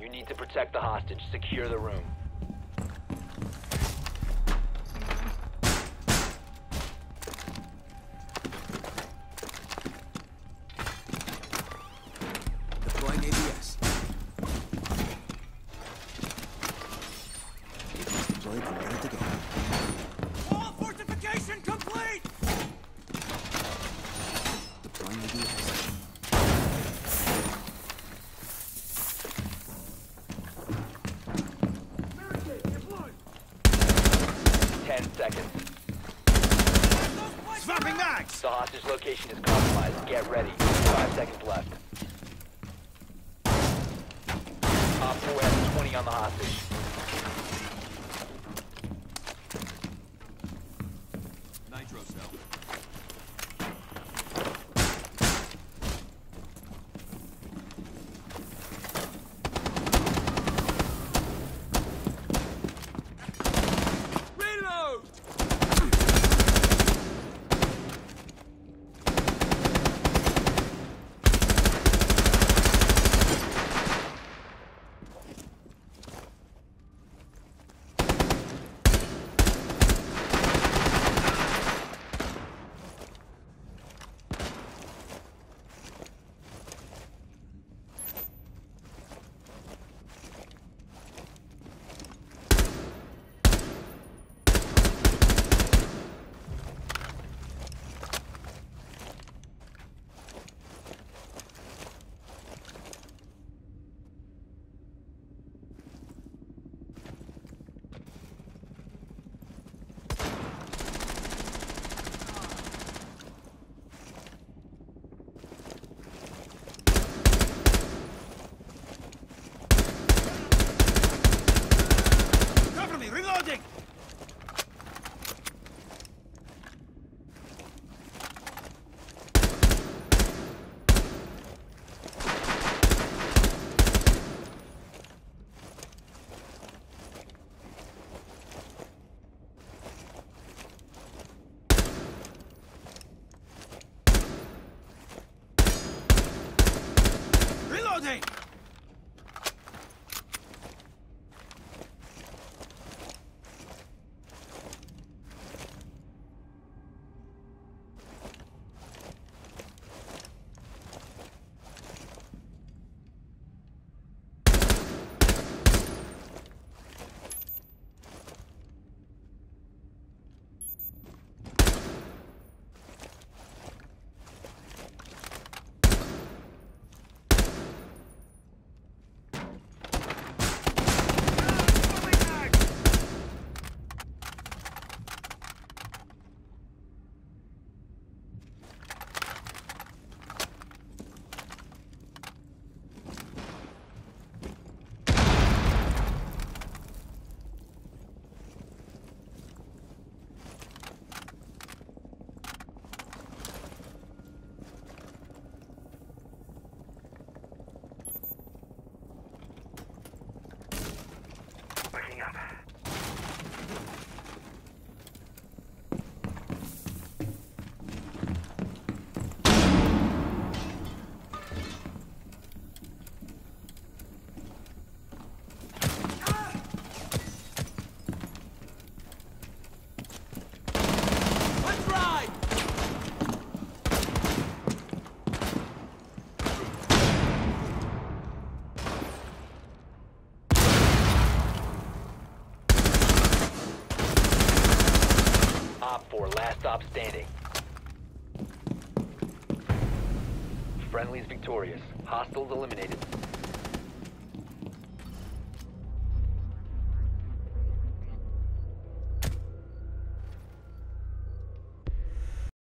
You need to protect the hostage. Secure the room. Deploying ABS. ABS deployed and ready to go. Wall fortification complete! Deploying ABS. Barricade deployed! 10 seconds. Swapping mags! The hostage location is compromised. Get ready. 5 seconds left. Op 4 has 20 on the hostage. Nitro cell. Reload! Cover me! Reloading! Reloading! Waking up. Let's ride! Op 4, last stop standing. Friendly's victorious. Hostiles eliminated.